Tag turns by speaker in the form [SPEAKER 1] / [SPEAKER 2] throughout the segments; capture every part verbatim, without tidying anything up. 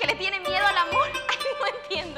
[SPEAKER 1] que le tiene miedo al amor. Ay, no entiendo.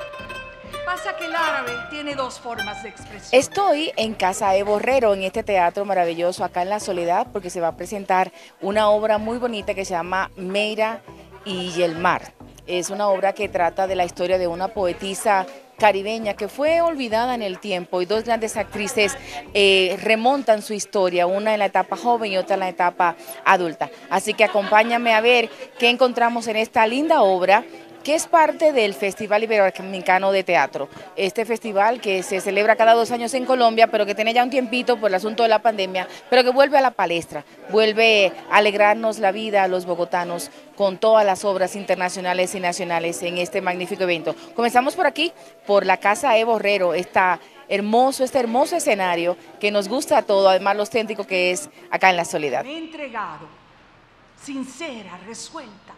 [SPEAKER 2] Pasa que el árabe tiene dos formas de expresión.
[SPEAKER 3] Estoy en Casa E. Borrero, en este teatro maravilloso acá en La Soledad, porque se va a presentar una obra muy bonita que se llama Meira y el mar. Es una obra que trata de la historia de una poetisa caribeña que fue olvidada en el tiempo, y dos grandes actrices eh, remontan su historia, una en la etapa joven y otra en la etapa adulta. Así que acompáñame a ver qué encontramos en esta linda obra, que es parte del Festival Iberoamericano de Teatro. Este festival que se celebra cada dos años en Colombia, pero que tiene ya un tiempito por el asunto de la pandemia, pero que vuelve a la palestra, vuelve a alegrarnos la vida a los bogotanos con todas las obras internacionales y nacionales en este magnífico evento. Comenzamos por aquí, por la Casa E. Borrero, esta hermoso, este hermoso escenario que nos gusta a todos, además lo auténtico que es acá en La Soledad.
[SPEAKER 2] Me he entregado, sincera, resuelta.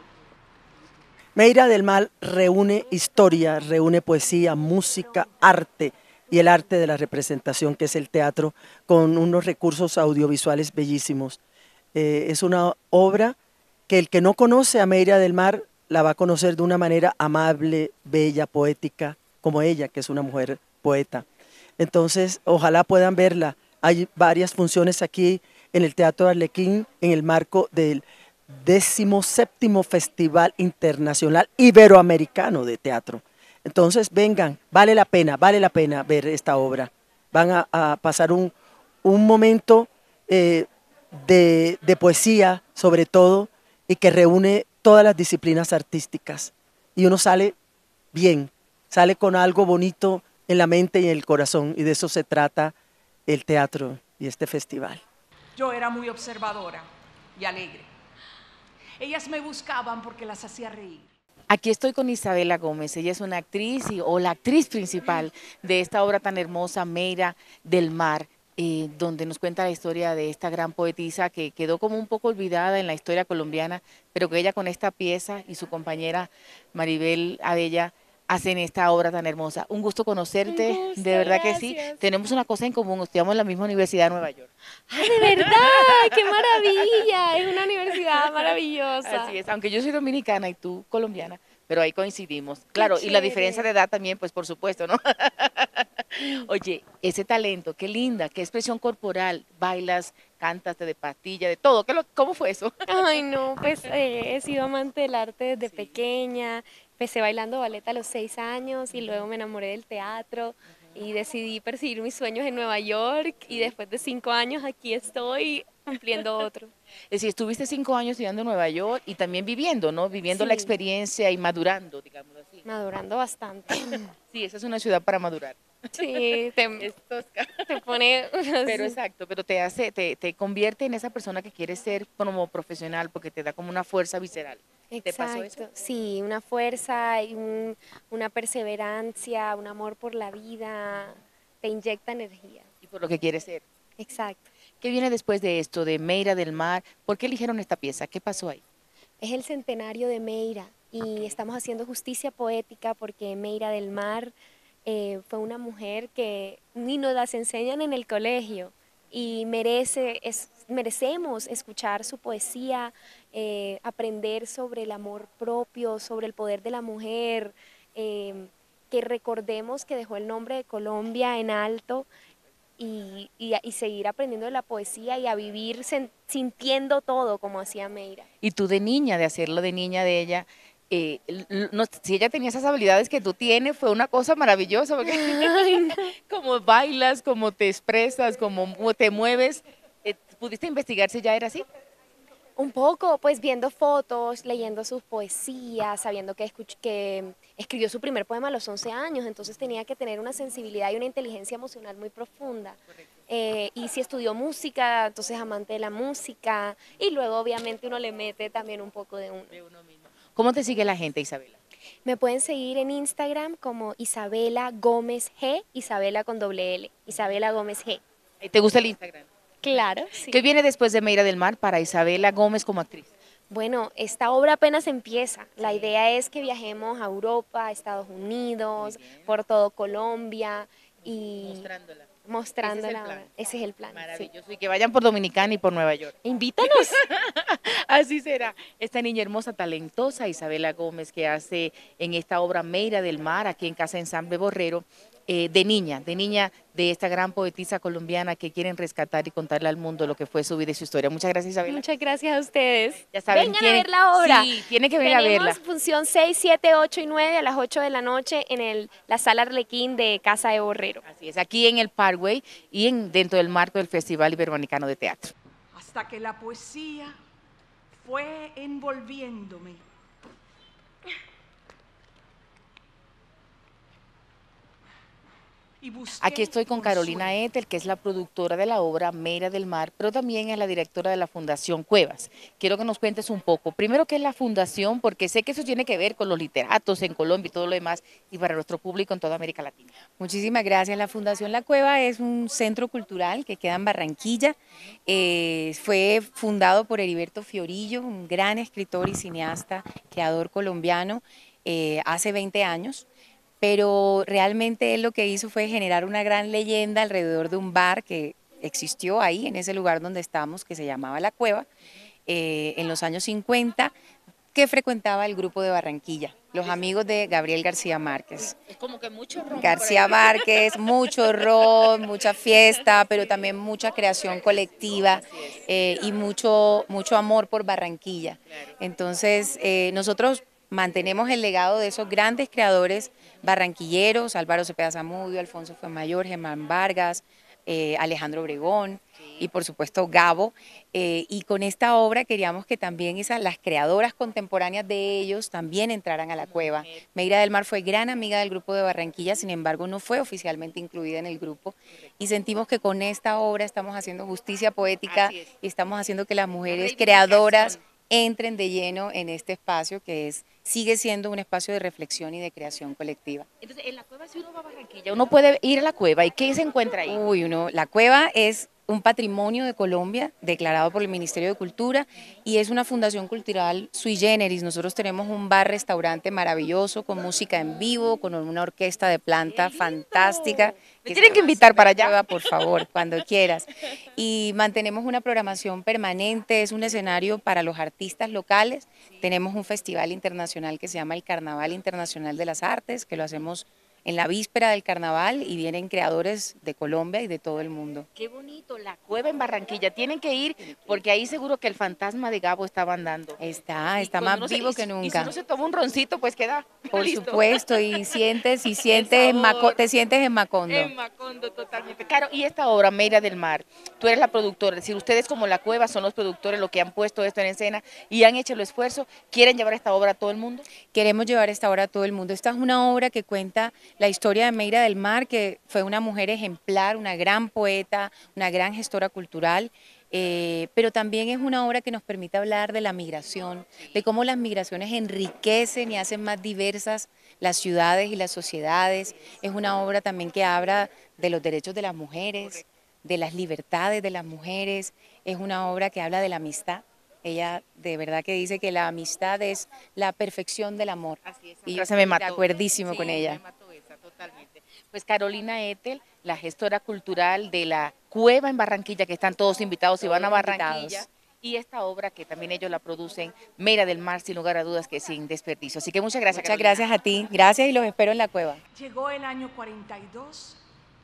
[SPEAKER 4] Meira del Mar reúne historia, reúne poesía, música, arte y el arte de la representación, que es el teatro, con unos recursos audiovisuales bellísimos. Eh, es una obra que el que no conoce a Meira del Mar la va a conocer de una manera amable, bella, poética, como ella, que es una mujer poeta. Entonces, ojalá puedan verla. Hay varias funciones aquí en el Teatro Arlequín en el marco del décimo séptimo Festival Internacional Iberoamericano de Teatro. Entonces vengan, vale la pena, vale la pena ver esta obra. Van a, a pasar un, un momento eh, de, de poesía sobre todo, y que reúne todas las disciplinas artísticas. Y uno sale bien, sale con algo bonito en la mente y en el corazón, y de eso se trata el teatro y este festival.
[SPEAKER 2] Yo era muy observadora y alegre. Ellas me buscaban porque las hacía reír.
[SPEAKER 3] Aquí estoy con Isabela Gómez, ella es una actriz y, o la actriz principal de esta obra tan hermosa, Meira del Mar, eh, donde nos cuenta la historia de esta gran poetisa que quedó como un poco olvidada en la historia colombiana, pero que ella con esta pieza y su compañera Maribel Abella hacen esta obra tan hermosa. Un gusto conocerte,
[SPEAKER 5] Un gusto,
[SPEAKER 3] de verdad
[SPEAKER 5] gracias.
[SPEAKER 3] que sí. Tenemos una cosa en común, estudiamos en la misma universidad de Nueva York.
[SPEAKER 5] ¡Ay, de verdad! ¡Qué maravilla! Es una universidad maravillosa.
[SPEAKER 3] Así es, aunque yo soy dominicana y tú colombiana, pero ahí coincidimos. Claro, y la
[SPEAKER 5] chévere.
[SPEAKER 3] diferencia de edad también, pues por supuesto, ¿no? Oye, ese talento, qué linda, qué expresión corporal, bailas, cantas, te de pastilla, de todo. ¿Qué lo, ¿Cómo fue eso?
[SPEAKER 5] Ay, no, pues eh, he sido amante del arte desde
[SPEAKER 3] Sí.
[SPEAKER 5] pequeña. Empecé bailando ballet a los seis años y luego me enamoré del teatro y decidí perseguir mis sueños en Nueva York, y después de cinco años aquí estoy cumpliendo otro.
[SPEAKER 3] Es decir, estuviste cinco años estudiando en Nueva York y también viviendo, ¿no? Viviendo la
[SPEAKER 5] Sí.
[SPEAKER 3] experiencia y madurando, digamos así.
[SPEAKER 5] Madurando bastante.
[SPEAKER 3] Sí, esa es una ciudad para madurar.
[SPEAKER 5] Sí, te,
[SPEAKER 3] Es tosca.
[SPEAKER 5] te pone...
[SPEAKER 3] Pero exacto, pero te hace, te, te convierte en esa persona que quieres ser como profesional, porque te da como una fuerza visceral. ¿Te pasó eso?
[SPEAKER 5] Exacto, sí, una fuerza, y un- una perseverancia, un amor por la vida, te inyecta energía.
[SPEAKER 3] Y por lo que quieres ser.
[SPEAKER 5] Exacto.
[SPEAKER 3] ¿Qué viene después de esto, de Meira del Mar? ¿Por qué eligieron esta pieza? ¿Qué pasó ahí?
[SPEAKER 5] Es el centenario de Meira y
[SPEAKER 3] Ok.
[SPEAKER 5] estamos haciendo justicia poética porque Meira del Mar eh, fue una mujer que ni nos las enseñan en el colegio, y merece, es, merecemos escuchar su poesía, eh, aprender sobre el amor propio, sobre el poder de la mujer, eh, que recordemos que dejó el nombre de Colombia en alto, y, y, y seguir aprendiendo de la poesía y a vivir sen- sintiendo todo como hacía Meira.
[SPEAKER 3] Y tú de niña, de hacerlo de niña de ella, eh, l- l- no, si ella tenía esas habilidades que tú tienes, fue una cosa maravillosa, porque
[SPEAKER 5] Ay, no.
[SPEAKER 3] como bailas, como te expresas, como mu- te mueves, eh, ¿pudiste investigar si ya era así?
[SPEAKER 5] Un poco, pues viendo fotos, leyendo sus poesías, sabiendo que, escuch- que escribió su primer poema a los once años, entonces tenía que tener una sensibilidad y una inteligencia emocional muy profunda. Eh, y si estudió música, entonces amante de la música, y luego obviamente uno le mete también un poco de uno.
[SPEAKER 3] De uno mismo. ¿Cómo te sigue la gente, Isabela?
[SPEAKER 5] Me pueden seguir en Instagram como Isabela Gómez G, Isabela con doble L, Isabela Gómez G.
[SPEAKER 3] Eh, ¿Te gusta el Instagram?
[SPEAKER 5] Claro, sí.
[SPEAKER 3] ¿Qué viene después de Meira del Mar para Isabela Gómez como actriz?
[SPEAKER 5] Bueno, esta obra apenas empieza. La idea es que viajemos a Europa, a Estados Unidos, por todo Colombia, y
[SPEAKER 3] Mostrándola.
[SPEAKER 5] mostrando
[SPEAKER 3] Ese es el
[SPEAKER 5] la
[SPEAKER 3] plan.
[SPEAKER 5] obra. Ese es el plan. sí.
[SPEAKER 3] Maravilloso. Y que vayan por Dominicana y por Nueva York.
[SPEAKER 5] Invítanos.
[SPEAKER 3] Así será. Esta niña hermosa, talentosa, Isabela Gómez, que hace en esta obra Meira del Mar, aquí en Casa Ensamble Borrero, eh, de niña, de niña de esta gran poetisa colombiana que quieren rescatar y contarle al mundo lo que fue su vida y su historia. Muchas gracias, Isabela.
[SPEAKER 5] Muchas gracias a ustedes.
[SPEAKER 3] Ya saben,
[SPEAKER 5] Vengan
[SPEAKER 3] tienen-
[SPEAKER 5] a ver la obra.
[SPEAKER 3] Sí, tiene que venir a verla.
[SPEAKER 5] Tenemos función seis, siete, ocho y nueve a las ocho de la noche en el, la sala Arlequín de Casa de Borrero.
[SPEAKER 3] Así es, aquí en el Parkway y en, dentro del marco del Festival Iberoamericano de Teatro.
[SPEAKER 2] Hasta que la poesía fue envolviéndome. Y busqué
[SPEAKER 3] Aquí estoy con Carolina
[SPEAKER 2] consuelo.
[SPEAKER 3] Ethel, que es la productora de la obra Meira del Mar, pero también es la directora de la Fundación Cuevas. Quiero que nos cuentes un poco, primero, qué es la fundación, porque sé que eso tiene que ver con los literatos en Colombia y todo lo demás, y para nuestro público en toda América Latina.
[SPEAKER 6] Muchísimas gracias. La Fundación La Cueva es un centro cultural que queda en Barranquilla. Eh, fue fundado por Heriberto Fiorillo, un gran escritor y cineasta, creador colombiano, eh, hace veinte años. Pero realmente él lo que hizo fue generar una gran leyenda alrededor de un bar que existió ahí, en ese lugar donde estamos, que se llamaba La Cueva, eh, en los años cincuenta, que frecuentaba el grupo de Barranquilla, los amigos de Gabriel García Márquez.
[SPEAKER 3] Es como que mucho ron
[SPEAKER 6] García Márquez, mucho ron, mucha fiesta, pero también mucha creación colectiva eh, y mucho, mucho amor por Barranquilla. Entonces, eh, nosotros mantenemos el legado de esos grandes creadores barranquilleros, Álvaro Cepeda Zamudio, Alfonso Fuenmayor, Germán Vargas, eh, Alejandro Obregón y por supuesto Gabo. Eh, y con esta obra queríamos que también esas, las creadoras contemporáneas de ellos también entraran a la cueva. Meira del Mar fue gran amiga del grupo de Barranquilla, sin embargo no fue oficialmente incluida en el grupo y sentimos que con esta obra estamos haciendo justicia poética y estamos haciendo que las mujeres creadoras entren de lleno en este espacio que es sigue siendo un espacio de reflexión y de creación colectiva.
[SPEAKER 3] Entonces, en la cueva, si uno va a Barranquilla, uno puede ir a la cueva, ¿y qué se encuentra ahí?
[SPEAKER 6] Uy, uno, la cueva es un patrimonio de Colombia declarado por el Ministerio de Cultura y es una fundación cultural sui generis. Nosotros tenemos un bar-restaurante maravilloso con música en vivo, con una orquesta de planta fantástica.
[SPEAKER 3] Me tienen que invitar para allá.
[SPEAKER 6] Cueva, por favor, cuando quieras. Y mantenemos una programación permanente, es un escenario para los artistas locales. Tenemos un festival internacional que se llama el Carnaval Internacional de las Artes, que lo hacemos en la víspera del carnaval y vienen creadores de Colombia y de todo el mundo.
[SPEAKER 3] Qué bonito, la cueva en Barranquilla. Tienen que ir porque ahí seguro que el fantasma de Gabo estaba andando.
[SPEAKER 6] Está,
[SPEAKER 3] Y
[SPEAKER 6] está
[SPEAKER 3] cuando
[SPEAKER 6] más
[SPEAKER 3] uno se-
[SPEAKER 6] vivo
[SPEAKER 3] y-
[SPEAKER 6] que
[SPEAKER 3] Y si
[SPEAKER 6] nunca.
[SPEAKER 3] uno se toma un roncito, pues queda
[SPEAKER 6] Por
[SPEAKER 3] listo.
[SPEAKER 6] supuesto, y sientes, y sientes en
[SPEAKER 3] sabor.
[SPEAKER 6] Maco- te sientes en Macondo.
[SPEAKER 3] En Macondo, totalmente. Claro, y esta obra, Meira del Mar, tú eres la productora, es decir, ustedes como La Cueva son los productores, los que han puesto esto en escena y han hecho el esfuerzo, ¿quieren llevar esta obra a todo el mundo?
[SPEAKER 6] Queremos llevar esta obra a todo el mundo. Esta es una obra que cuenta la historia de Meira del Mar, que fue una mujer ejemplar, una gran poeta, una gran gestora cultural, eh, pero también es una obra que nos permite hablar de la migración, de cómo las migraciones enriquecen y hacen más diversas las ciudades y las sociedades. Es una obra también que habla de los derechos de las mujeres, de las libertades de las mujeres. Es una obra que habla de la amistad. Ella de verdad que dice que la amistad es la perfección del amor.
[SPEAKER 3] Así es,
[SPEAKER 6] y
[SPEAKER 3] esa
[SPEAKER 6] yo
[SPEAKER 3] frase me
[SPEAKER 6] estoy
[SPEAKER 3] mató.
[SPEAKER 6] de acuerdísimo
[SPEAKER 3] Sí,
[SPEAKER 6] con ella.
[SPEAKER 3] me mató esa, totalmente. Pues Carolina Ethel, la gestora cultural de la Cueva en Barranquilla, que están todos invitados y van a
[SPEAKER 6] Todos
[SPEAKER 3] Barranquilla.
[SPEAKER 6] invitados.
[SPEAKER 3] Y esta obra que también ellos la producen, Meira del Mar, sin lugar a dudas que sin desperdicio. Así que muchas gracias,
[SPEAKER 6] Muchas
[SPEAKER 3] Carolina.
[SPEAKER 6] gracias a ti. Gracias y los espero en la cueva.
[SPEAKER 2] Llegó el año cuarenta y dos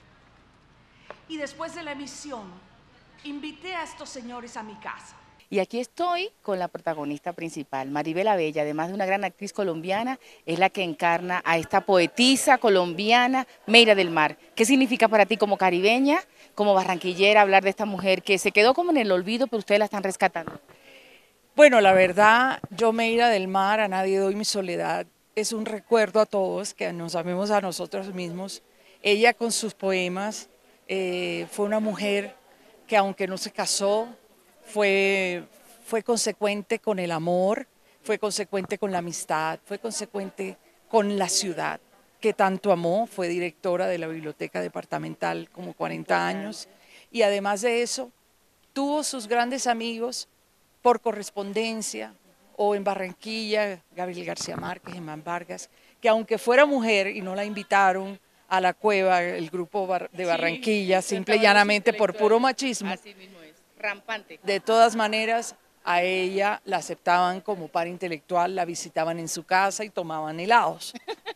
[SPEAKER 2] y después de la emisión invité a estos señores a mi casa.
[SPEAKER 3] Y aquí estoy con la protagonista principal, Maribel Abella, además de una gran actriz colombiana, es la que encarna a esta poetisa colombiana, Meira del Mar. ¿Qué significa para ti como caribeña, como barranquillera, hablar de esta mujer que se quedó como en el olvido, pero ustedes la están rescatando?
[SPEAKER 7] Bueno, la verdad, yo Meira del Mar, a nadie doy mi soledad, es un recuerdo a todos que nos amemos a nosotros mismos. Ella con sus poemas eh, fue una mujer que aunque no se casó, fue, fue consecuente con el amor, fue consecuente con la amistad, fue consecuente con la ciudad que tanto amó, fue directora de la Biblioteca Departamental como cuarenta años y además de eso tuvo sus grandes amigos por correspondencia o en Barranquilla, Gabriel García Márquez, Germán Vargas, que aunque fuera mujer y no la invitaron a la cueva, el grupo de Barranquilla, sí, simple y llanamente por puro machismo.
[SPEAKER 3] Así mismo es, rampante.
[SPEAKER 7] De todas maneras, a ella la aceptaban como par intelectual, la visitaban en su casa y tomaban helados.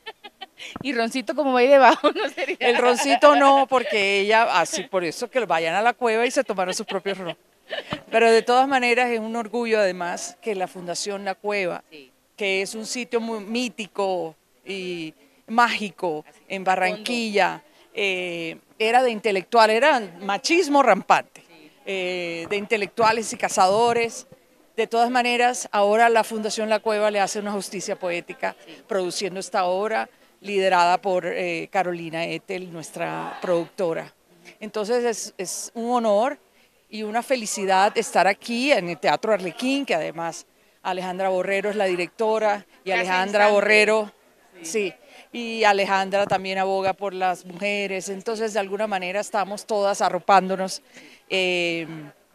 [SPEAKER 3] Y Roncito, como va ahí debajo, no sería.
[SPEAKER 7] El Roncito no, porque ella, así por eso que vayan a la cueva y se tomaron sus propios ron. Pero de todas maneras es un orgullo además que la Fundación La Cueva, sí, que es un sitio muy mítico y mágico en Barranquilla, eh, era de intelectuales, era machismo rampante, eh, de intelectuales y cazadores. De todas maneras, ahora la Fundación La Cueva le hace una justicia poética, sí, produciendo esta obra, liderada por eh, Carolina Ethel, nuestra productora. Entonces es, es un honor y una felicidad estar aquí en el Teatro Arlequín, que además Alejandra Borrero es la directora, y Alejandra Borrero, sí. sí, y Alejandra también aboga por las mujeres, entonces de alguna manera estamos todas arropándonos eh,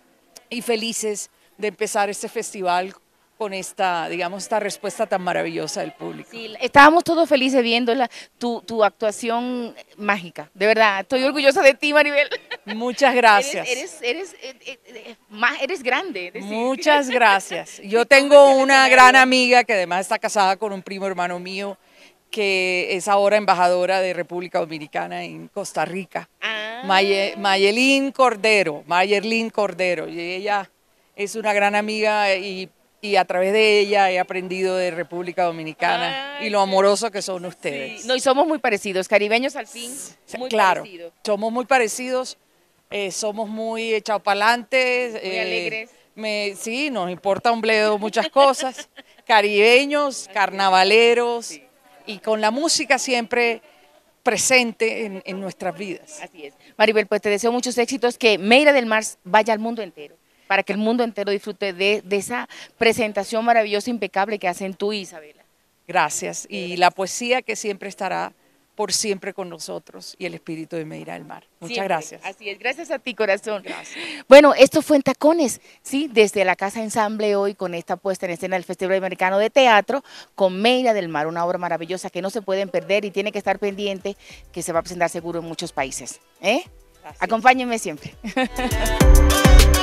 [SPEAKER 7] y felices de empezar este festival con esta, digamos, esta respuesta tan maravillosa del público.
[SPEAKER 3] Sí, estábamos todos felices viendo la, tu, tu actuación mágica, de verdad, estoy orgullosa de ti, Maribel.
[SPEAKER 7] Muchas gracias.
[SPEAKER 3] Eres, eres, eres, eres, eres, más, eres grande. Decir.
[SPEAKER 7] Muchas gracias. Yo tengo una gran amiga que además está casada con un primo hermano mío, que es ahora embajadora de República Dominicana en Costa Rica, ah. Maye, Mayelín Cordero, Mayerlín Cordero, y ella es una gran amiga y y a través de ella he aprendido de República Dominicana. Ay, y lo amoroso que son ustedes.
[SPEAKER 3] Sí. No, y somos muy parecidos, caribeños al fin, muy
[SPEAKER 7] claro,
[SPEAKER 3] parecidos.
[SPEAKER 7] Somos muy parecidos, eh, somos muy echados para adelante.
[SPEAKER 3] Muy eh, alegres.
[SPEAKER 7] Me, sí, nos importa un bledo muchas cosas, caribeños, carnavaleros, sí, y con la música siempre presente en, en nuestras vidas.
[SPEAKER 3] Así es. Maribel, pues te deseo muchos éxitos, que Meira del Mar vaya al mundo entero, para que el mundo entero disfrute de, de esa presentación maravillosa, impecable que hacen tú y Isabela.
[SPEAKER 7] Gracias. Y la poesía que siempre estará por siempre con nosotros y el espíritu de Meira del Mar. Muchas siempre, gracias.
[SPEAKER 3] Así es, gracias a ti, corazón.
[SPEAKER 7] Gracias.
[SPEAKER 3] Bueno, esto fue en Tacones, ¿sí? Desde la Casa Ensamble hoy con esta puesta en escena del Festival Americano de Teatro con Meira del Mar, una obra maravillosa que no se pueden perder y tiene que estar pendiente, que se va a presentar seguro en muchos países. ¿Eh? Acompáñenme siempre.